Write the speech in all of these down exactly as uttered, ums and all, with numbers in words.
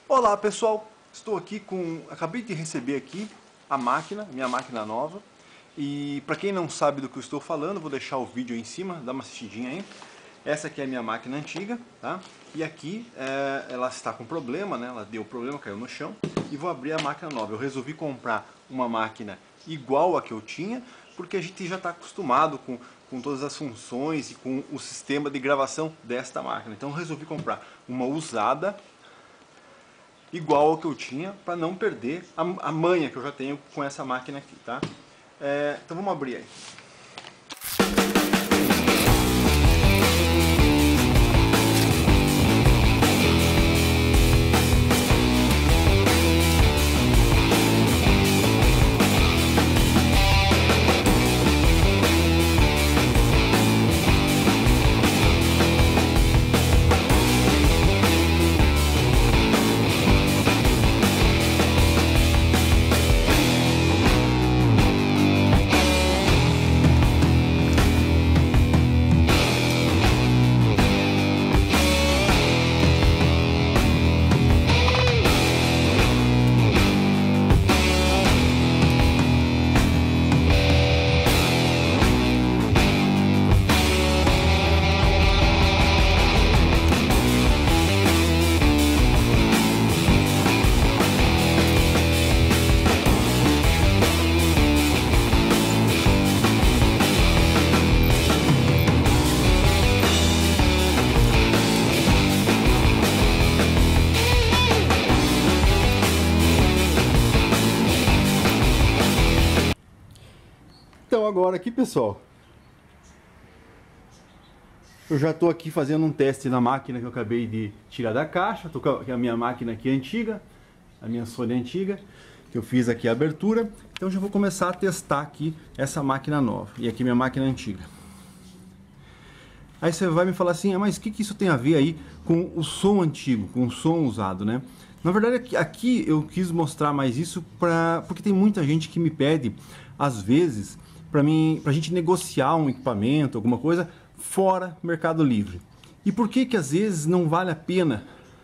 Olá pessoal, estou aqui com, acabei de receber aqui a máquina, minha máquina nova. E para quem não sabe do que eu estou falando, vou deixar o vídeo aí em cima, dá uma assistidinha aí. Essa aqui é a minha máquina antiga, tá? E aqui é, ela está com problema, né? Ela deu problema, caiu no chão. E vou abrir a máquina nova. Eu resolvi comprar uma máquina igual a que eu tinha, porque a gente já está acostumado com, com todas as funções e com o sistema de gravação desta máquina. Então eu resolvi comprar uma usada, igual ao que eu tinha, para não perder a, a manha que eu já tenho com essa máquina aqui, tá? É, então vamos abrir aí. Então agora aqui, pessoal, eu já estou aqui fazendo um teste na máquina que eu acabei de tirar da caixa. Estou com a minha máquina aqui antiga, a minha Sony antiga, que eu fiz aqui a abertura. Então já vou começar a testar aqui essa máquina nova e aqui minha máquina antiga. Aí você vai me falar assim, ah, mas o que, que isso tem a ver aí com o som antigo, com o som usado, né? Na verdade aqui, aqui eu quis mostrar mais isso pra, porque tem muita gente que me pede, às vezes, para mim, para a gente negociar um equipamento, alguma coisa, fora Mercado Livre. E por que que às vezes não vale a pena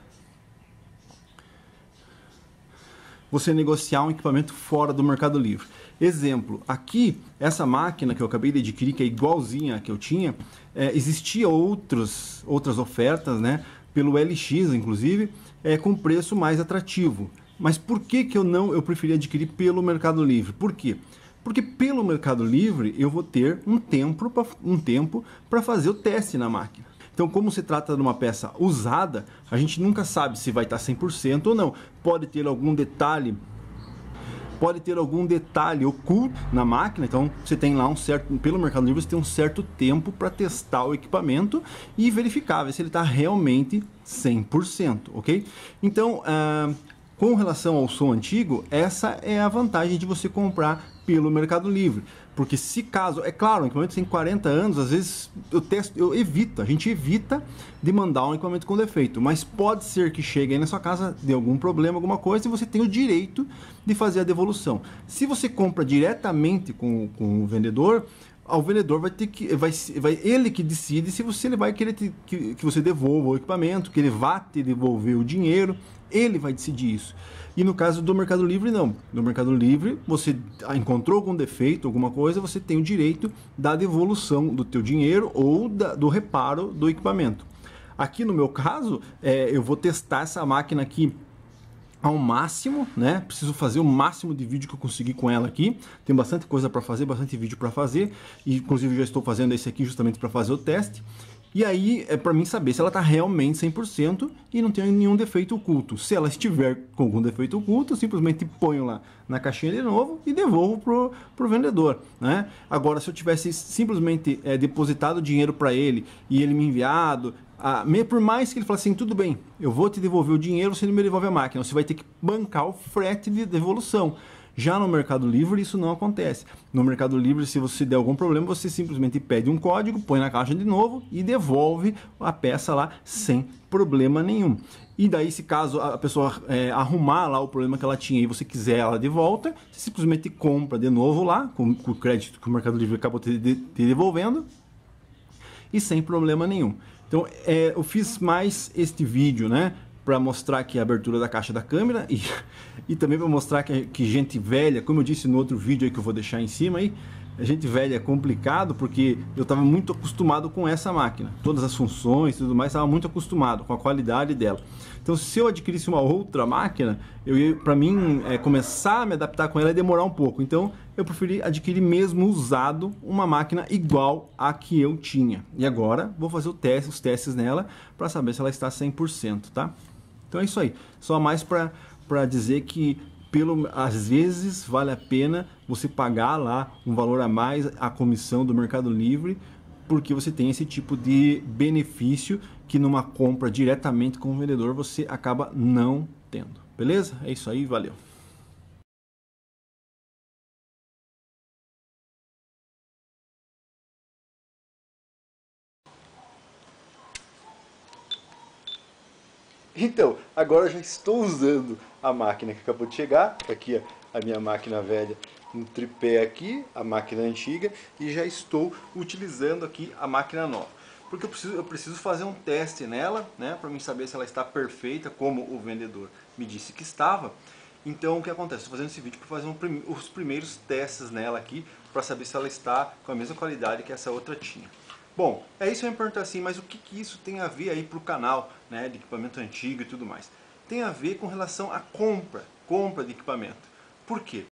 você negociar um equipamento fora do Mercado Livre? Exemplo, aqui, essa máquina que eu acabei de adquirir, que é igualzinha a que eu tinha, é, existia outros, outras ofertas, né, pelo L X, inclusive, é, com preço mais atrativo. Mas por que que eu não, eu preferi adquirir pelo Mercado Livre? Por quê? Porque pelo Mercado Livre eu vou ter um tempo para um tempo para fazer o teste na máquina. Então, como se trata de uma peça usada, a gente nunca sabe se vai estar cem por cento ou não. Pode ter algum detalhe, pode ter algum detalhe oculto na máquina. Então, você tem lá um certo, pelo Mercado Livre você tem um certo tempo para testar o equipamento e verificar se ele está realmente cem por cento, ok? Então, ah, com relação ao som antigo, essa é a vantagem de você comprar pelo Mercado Livre, porque se caso, é claro, um equipamento tem quarenta anos, às vezes eu testo, eu evito, a gente evita de mandar um equipamento com defeito, mas pode ser que chegue aí na sua casa de algum problema, alguma coisa, e você tem o direito de fazer a devolução. Se você compra diretamente com, com o vendedor, o vendedor vai ter que, vai, vai ele que decide se você ele vai querer te, que, que você devolva o equipamento, que ele vá te devolver o dinheiro, ele vai decidir isso. E no caso do Mercado Livre, não. No Mercado Livre, você encontrou algum defeito, alguma coisa, você tem o direito da devolução do teu dinheiro ou da, do reparo do equipamento. Aqui no meu caso, é, eu vou testar essa máquina aqui ao máximo, né? Preciso fazer o máximo de vídeo que eu conseguir com ela aqui. Tem bastante coisa para fazer, bastante vídeo para fazer. E inclusive já estou fazendo esse aqui justamente para fazer o teste. E aí é para mim saber se ela está realmente cem por cento e não tem nenhum defeito oculto. Se ela estiver com algum defeito oculto, eu simplesmente ponho lá na caixinha de novo e devolvo pro, pro vendedor, né? Agora, se eu tivesse simplesmente é, depositado o dinheiro para ele e ele me enviado, ah, por mais que ele falasse assim, tudo bem, eu vou te devolver o dinheiro, você não me devolve a máquina, você vai ter que bancar o frete de devolução. Já no Mercado Livre isso não acontece. No Mercado Livre, se você der algum problema, você simplesmente pede um código, põe na caixa de novo e devolve a peça lá sem problema nenhum. E daí, se caso a pessoa é, arrumar lá o problema que ela tinha e você quiser ela de volta, você simplesmente compra de novo lá, com, com o crédito que o Mercado Livre acabou te, te, te devolvendo, e sem problema nenhum. Então, é, eu fiz mais este vídeo, né, para mostrar aqui a abertura da caixa da câmera e, e também para mostrar que, que gente velha, como eu disse no outro vídeo aí que eu vou deixar em cima aí, a gente velha é complicado porque eu estava muito acostumado com essa máquina, todas as funções e tudo mais, estava muito acostumado com a qualidade dela. Então, se eu adquirisse uma outra máquina, eu ia, para mim, é, começar a me adaptar com ela ia demorar um pouco. Então, eu preferi adquirir mesmo usado uma máquina igual à que eu tinha. E agora, vou fazer o teste, os testes nela para saber se ela está cem por cento, tá? Então é isso aí. Só mais para para dizer que pelo, às vezes vale a pena você pagar lá um valor a mais a comissão do Mercado Livre, porque você tem esse tipo de benefício que numa compra diretamente com o vendedor você acaba não tendo. Beleza? É isso aí, valeu! Então, agora eu já estou usando a máquina que acabou de chegar, aqui a minha máquina velha no tripé aqui, a máquina antiga, e já estou utilizando aqui a máquina nova. Porque eu preciso, eu preciso fazer um teste nela, né, para mim saber se ela está perfeita, como o vendedor me disse que estava. Então o que acontece? Estou fazendo esse vídeo para fazer um, os primeiros testes nela aqui, para saber se ela está com a mesma qualidade que essa outra tinha. Bom, é isso que eu ia perguntar assim, mas o que, que isso tem a ver aí para o canal, né, de equipamento antigo e tudo mais? Tem a ver com relação à compra, compra de equipamento. Por quê?